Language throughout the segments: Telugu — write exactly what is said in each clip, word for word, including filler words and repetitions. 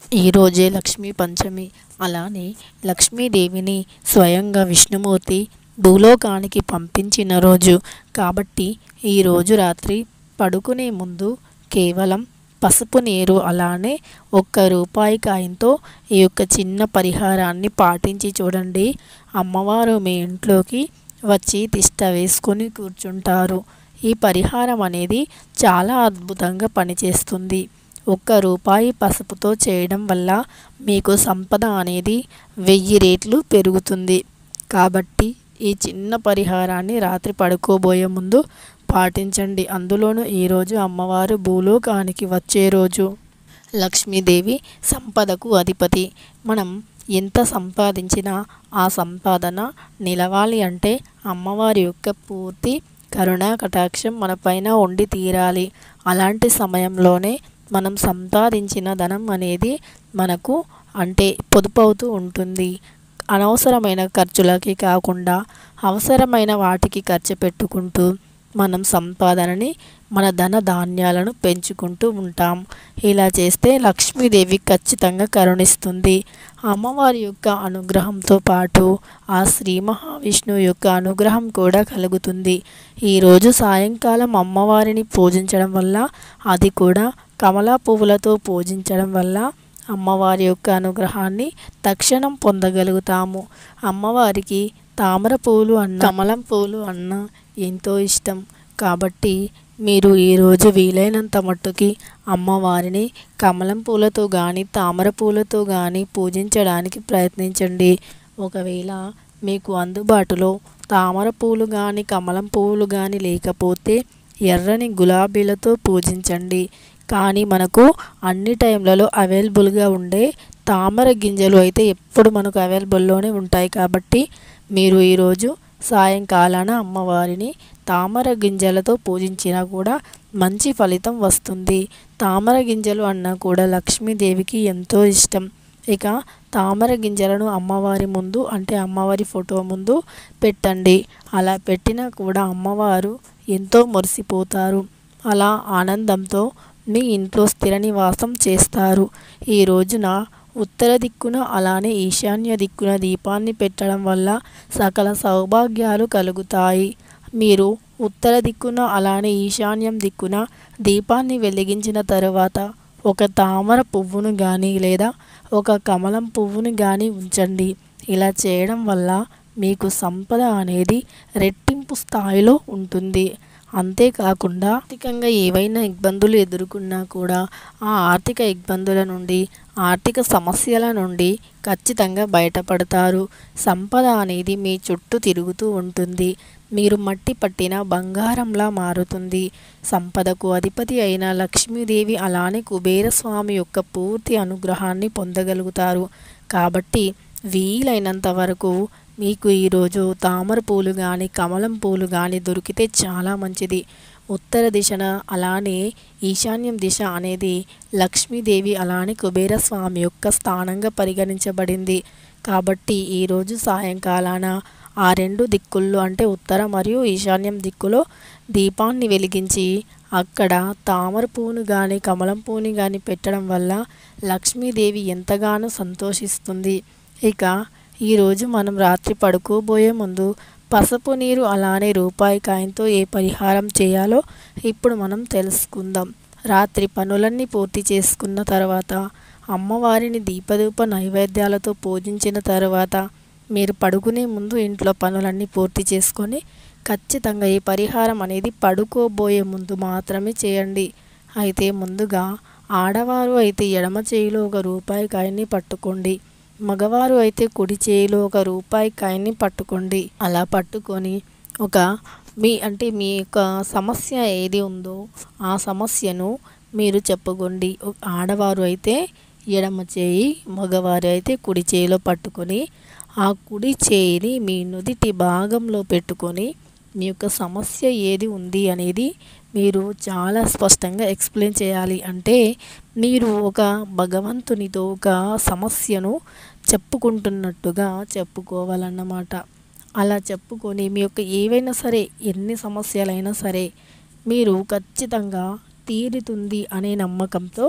ఈరోజే లక్ష్మీ పంచమి. అలానే లక్ష్మీదేవిని స్వయంగా విష్ణుమూర్తి భూలోకానికి పంపించిన రోజు కాబట్టి ఈరోజు రాత్రి పడుకునే ముందు కేవలం పసుపు నీరు అలానే ఒక్క రూపాయి కాయంతో ఈ యొక్క చిన్న పరిహారాన్ని పాటించి చూడండి. అమ్మవారు మీ ఇంట్లోకి వచ్చి తిష్ట వేసుకొని కూర్చుంటారు. ఈ పరిహారం అనేది చాలా అద్భుతంగా పనిచేస్తుంది. ఒక్క రూపాయి పసుపుతో చేయడం వల్ల మీకు సంపద అనేది వెయ్యి రెట్లు పెరుగుతుంది. కాబట్టి ఈ చిన్న పరిహారాన్ని రాత్రి పడుకోబోయే ముందు పాటించండి. అందులోనూ ఈరోజు అమ్మవారు భూలోకానికి వచ్చే రోజు. లక్ష్మీదేవి సంపదకు అధిపతి. మనం ఎంత సంపాదించినా ఆ సంపాదన నిలవాలి అంటే అమ్మవారి యొక్క పూర్తి కరుణా కటాక్షం మన పైన ఉండి తీరాలి. అలాంటి సమయంలోనే మనం సంపాదించిన ధనం అనేది మనకు అంటే పొదుపు అవుతూ ఉంటుంది. అనవసరమైన ఖర్చులకి కాకుండా అవసరమైన వాటికి ఖర్చు పెట్టుకుంటూ మనం సంపాదనని మన ధన ధాన్యాలను పెంచుకుంటూ ఉంటాం. ఇలా చేస్తే లక్ష్మీదేవి ఖచ్చితంగా కరుణిస్తుంది. అమ్మవారి యొక్క అనుగ్రహంతో పాటు ఆ శ్రీ మహావిష్ణువు యొక్క అనుగ్రహం కూడా కలుగుతుంది. ఈరోజు సాయంకాలం అమ్మవారిని పూజించడం వల్ల, అది కూడా కమలా పువ్వులతో పూజించడం వల్ల అమ్మవారి యొక్క అనుగ్రహాన్ని తక్షణం పొందగలుగుతాము. అమ్మవారికి తామర పూలు అన్న కమలం పూలు అన్న ఎంతో ఇష్టం. కాబట్టి మీరు ఈరోజు వీలైనంత మట్టుకి అమ్మవారిని కమలం పూలతో కానీ తామర పూలతో కానీ పూజించడానికి ప్రయత్నించండి. ఒకవేళ మీకు అందుబాటులో తామర పూలు కానీ కమలం పువ్వులు కానీ లేకపోతే ఎర్రని గులాబీలతో పూజించండి. కానీ మనకు అన్ని టైంలలో అవైలబుల్గా ఉండే తామర గింజలు అయితే ఎప్పుడు మనకు అవైలబుల్లోనే ఉంటాయి. కాబట్టి మీరు ఈరోజు సాయంకాలాన అమ్మవారిని తామర గింజలతో పూజించినా కూడా మంచి ఫలితం వస్తుంది. తామర గింజలు అన్నా కూడా లక్ష్మీదేవికి ఎంతో ఇష్టం. ఇక తామర గింజలను అమ్మవారి ముందు అంటే అమ్మవారి ఫోటో ముందు పెట్టండి. అలా పెట్టినా కూడా అమ్మవారు ఎంతో మురిసిపోతారు. అలా ఆనందంతో మీ ఇంట్లో స్థిర నివాసం చేస్తారు. ఈ రోజున ఉత్తర దిక్కున అలానే ఈశాన్య దిక్కున దీపాన్ని పెట్టడం వల్ల సకల సౌభాగ్యాలు కలుగుతాయి. మీరు ఉత్తర దిక్కున అలానే ఈశాన్యం దిక్కున దీపాన్ని వెలిగించిన తరువాత ఒక తామర పువ్వును కానీ లేదా ఒక కమలం పువ్వును కానీ ఉంచండి. ఇలా చేయడం వల్ల మీకు సంపద అనేది రెట్టింపు స్థాయిలో ఉంటుంది. అంతేకాకుండా ఆర్థికంగా ఏవైనా ఇబ్బందులు ఎదుర్కొన్నా కూడా ఆ ఆర్థిక ఇబ్బందుల నుండి ఆర్థిక సమస్యల నుండి ఖచ్చితంగా బయటపడతారు. సంపద అనేది మీ చుట్టూ తిరుగుతూ ఉంటుంది. మీరు మట్టి పట్టిన బంగారంలా మారుతుంది. సంపదకు అధిపతి అయిన లక్ష్మీదేవి అలానే కుబేరస్వామి యొక్క పూర్తి అనుగ్రహాన్ని పొందగలుగుతారు. కాబట్టి వీలైనంత వరకు మీకు ఈరోజు తామర పూలు కానీ కమలం పూలు కానీ దొరికితే చాలా మంచిది. ఉత్తర దిశన అలానే ఈశాన్యం దిశ అనేది లక్ష్మీదేవి అలానే కుబేరస్వామి యొక్క స్థానంగా పరిగణించబడింది. కాబట్టి ఈరోజు సాయంకాలాన ఆ రెండు దిక్కుల్లో అంటే ఉత్తర మరియు ఈశాన్యం దిక్కులో దీపాన్ని వెలిగించి అక్కడ తామర పువ్వును కానీ కమలం పువ్వుని కానీ పెట్టడం వల్ల లక్ష్మీదేవి ఎంతగానో సంతోషిస్తుంది. ఇక ఈరోజు మనం రాత్రి పడుకోబోయే ముందు పసుపు నీరు అలానే రూపాయి కాయంతో ఏ పరిహారం చేయాలో ఇప్పుడు మనం తెలుసుకుందాం. రాత్రి పనులన్నీ పూర్తి చేసుకున్న తర్వాత అమ్మవారిని దీపధూప నైవేద్యాలతో పూజించిన తర్వాత మీరు పడుకునే ముందు ఇంట్లో పనులన్నీ పూర్తి చేసుకొని ఖచ్చితంగా ఈ పరిహారం అనేది పడుకోబోయే ముందు మాత్రమే చేయండి. అయితే ముందుగా ఆడవారు అయితే ఎడమ చేయిలో ఒక రూపాయి కాయని పట్టుకోండి. మగవారు అయితే కుడి చేయిలో ఒక రూపాయి కాయని పట్టుకోండి. అలా పట్టుకొని ఒక మీ అంటే మీ యొక్క సమస్య ఏది ఉందో ఆ సమస్యను మీరు చెప్పుకోండి. ఆడవారు అయితే ఎడమ చేయి, మగవారు అయితే కుడి చేయిలో పట్టుకొని ఆ కుడి చేయిని మీ నుదిటి భాగంలో పెట్టుకొని మీ యొక్క సమస్య ఏది ఉంది అనేది మీరు చాలా స్పష్టంగా ఎక్స్ప్లెయిన్ చేయాలి. అంటే మీరు ఒక భగవంతునితో ఒక సమస్యను చెప్పుకుంటున్నట్టుగా చెప్పుకోవాలన్నమాట. అలా చెప్పుకొని మీ యొక్క ఏవైనా సరే ఎన్ని సమస్యలైనా సరే మీరు ఖచ్చితంగా తీరుతుంది అనే నమ్మకంతో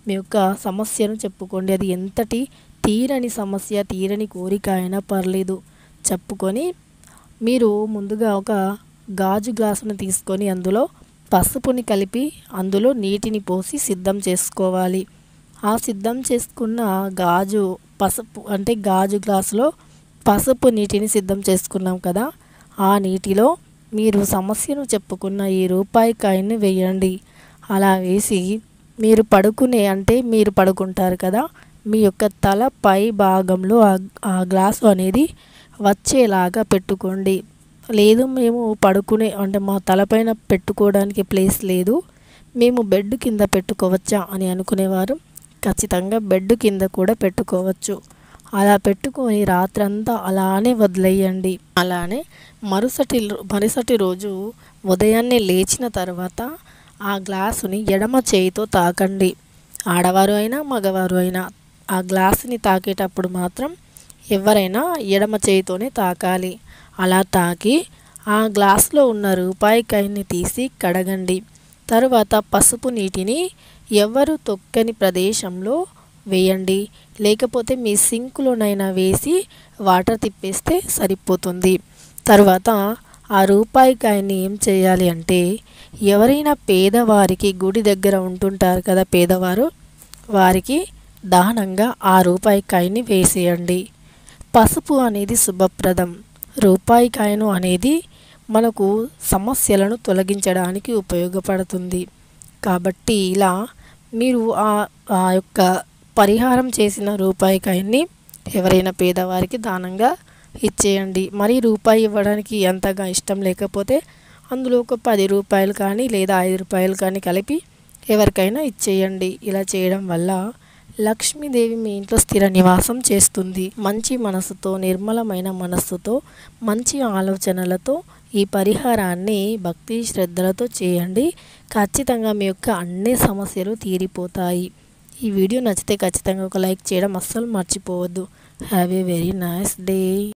మీ యొక్క సమస్యను చెప్పుకోండి. అది ఎంతటి తీరని సమస్య, తీరని కోరిక అయినా పర్లేదు చెప్పుకొని మీరు ముందుగా ఒక గాజు గ్లాసును తీసుకొని అందులో పసుపుని కలిపి అందులో నీటిని పోసి సిద్ధం చేసుకోవాలి. ఆ సిద్ధం చేసుకున్న గాజు పసుపు అంటే గాజు గ్లాసులో పసుపు నీటిని సిద్ధం చేసుకున్నాం కదా, ఆ నీటిలో మీరు సమస్యను చెప్పుకున్న ఈ రూపాయి కాయిన్ని వేయండి. అలా వేసి మీరు పడుకునే అంటే మీరు పడుకుంటారు కదా, మీ యొక్క తల పై భాగంలో ఆ గ్లాసు అనేది వచ్చేలాగా పెట్టుకోండి. లేదు మేము పడుకునే అంటే మా తలపైన పెట్టుకోవడానికి ప్లేస్ లేదు, మేము బెడ్ కింద పెట్టుకోవచ్చా అని అనుకునేవారు ఖచ్చితంగా బెడ్ కింద కూడా పెట్టుకోవచ్చు. అలా పెట్టుకొని రాత్రంతా అలానే వదిలేయండి. అలానే మరుసటి మరుసటి రోజు ఉదయాన్నే లేచిన తర్వాత ఆ గ్లాసుని ఎడమ చేయితో తాకండి. ఆడవారు అయినా మగవారు అయినా ఆ గ్లాసుని తాకేటప్పుడు మాత్రం ఎవరైనా ఎడమ చేయితోనే తాకాలి. అలా తాకి ఆ గ్లాసులో ఉన్న రూపాయి కాయిన్ని తీసి కడగండి. తరువాత పసుపు నీటిని ఎవరు తొక్కని ప్రదేశంలో వేయండి, లేకపోతే మీ సింకులోనైనా వేసి వాటర్ తిప్పేస్తే సరిపోతుంది. తర్వాత ఆ రూపాయి కాయిన్ని ఏం చేయాలి అంటే ఎవరైనా పేదవారికి గుడి దగ్గర ఉంటుంటారు కదా పేదవారు, వారికి దానంగా ఆ రూపాయి కాయిన్ని వేసేయండి. పసుపు అనేది శుభప్రదం. రూపాయి కాయిన్ అనేది మనకు సమస్యలను తొలగించడానికి ఉపయోగపడుతుంది. కాబట్టి ఇలా మీరు ఆ ఆ యొక్క పరిహారం చేసిన రూపాయి కాయిన్ని ఎవరైనా పేదవారికి దానంగా ఇచ్చేయండి. మరి రూపాయి ఇవ్వడానికి అంతగా ఇష్టం లేకపోతే అందులో ఒక పది రూపాయలు కానీ లేదా ఐదు రూపాయలు కానీ కలిపి ఎవరికైనా ఇచ్చేయండి. ఇలా చేయడం వల్ల లక్ష్మీదేవి మీ ఇంట్లో స్థిర నివాసం చేస్తుంది. మంచి మనసుతో, నిర్మలమైన మనస్సుతో, మంచి ఆలోచనలతో ఈ పరిహారాన్ని భక్తి శ్రద్ధలతో చేయండి. ఖచ్చితంగా మీ యొక్క అన్ని సమస్యలు తీరిపోతాయి. ఈ వీడియో నచ్చితే ఖచ్చితంగా ఒక లైక్ చేయడం అస్సలు మర్చిపోవద్దు. Have a very nice day.